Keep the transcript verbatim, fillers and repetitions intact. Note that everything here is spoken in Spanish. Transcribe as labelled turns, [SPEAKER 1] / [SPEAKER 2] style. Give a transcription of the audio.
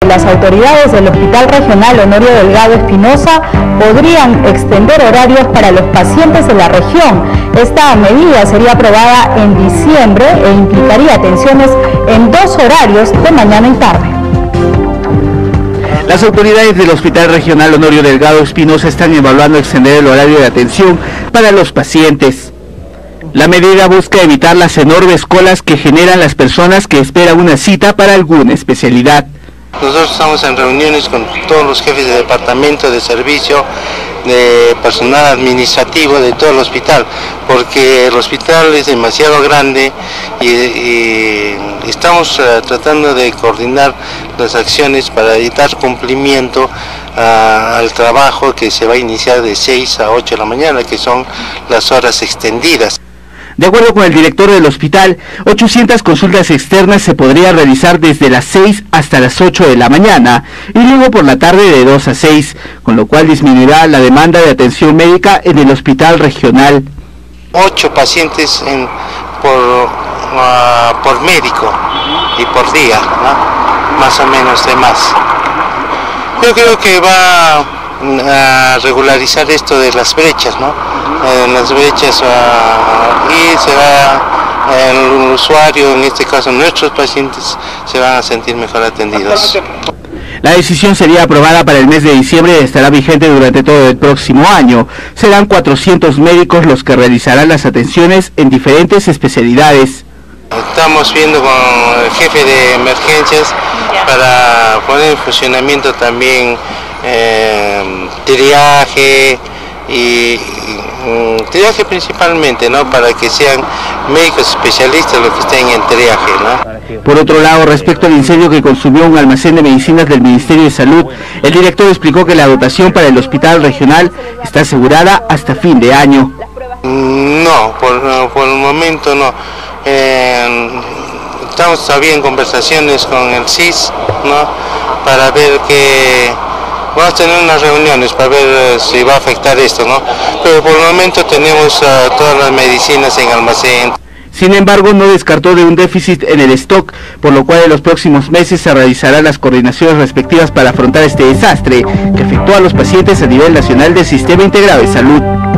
[SPEAKER 1] las autoridades del Hospital Regional Honorio Delgado Espinosa podrían extender horarios para los pacientes de la región. Esta medida sería aprobada en diciembre e implicaría atenciones en dos horarios de mañana y tarde.
[SPEAKER 2] Las autoridades del Hospital Regional Honorio Delgado Espinosa están evaluando extender el horario de atención para los pacientes. La medida busca evitar las enormes colas que generan las personas que esperan una cita para alguna especialidad.
[SPEAKER 3] Nosotros estamos en reuniones con todos los jefes de departamento, de servicio, de personal administrativo de todo el hospital, porque el hospital es demasiado grande y, y estamos uh, tratando de coordinar las acciones para dar cumplimiento uh, al trabajo que se va a iniciar de seis a ocho de la mañana, que son las horas extendidas.
[SPEAKER 2] De acuerdo con el director del hospital, ochocientas consultas externas se podrían realizar desde las seis hasta las ocho de la mañana y luego por la tarde de dos a seis, con lo cual disminuirá la demanda de atención médica en el hospital regional.
[SPEAKER 3] Ocho pacientes en, por, uh, por médico y por día, ¿no? Más o menos de más. Yo creo que va a regularizar esto de las brechas, ¿no? En las brechas uh, y se va, el usuario, en este caso nuestros pacientes, se van a sentir mejor atendidos.
[SPEAKER 2] La decisión sería aprobada para el mes de diciembre y estará vigente durante todo el próximo año. Serán cuatrocientos médicos los que realizarán las atenciones en diferentes especialidades.
[SPEAKER 3] Estamos viendo con el jefe de emergencias para poner en funcionamiento también eh, triaje y triaje principalmente, ¿no? Para que sean médicos especialistas los que estén en triaje, ¿no?
[SPEAKER 2] Por otro lado, respecto al incendio que consumió un almacén de medicinas del Ministerio de Salud, el director explicó que la dotación para el hospital regional está asegurada hasta fin de año.
[SPEAKER 3] No, por, por el momento no. Eh, estamos todavía en conversaciones con el C I S, ¿no? Para ver que vamos a tener unas reuniones para ver uh, si va a afectar esto, ¿no? Pero por el momento tenemos uh, todas las medicinas en almacén.
[SPEAKER 2] Sin embargo, no descartó de un déficit en el stock, por lo cual en los próximos meses se realizarán las coordinaciones respectivas para afrontar este desastre que afectó a los pacientes a nivel nacional del Sistema Integrado de Salud.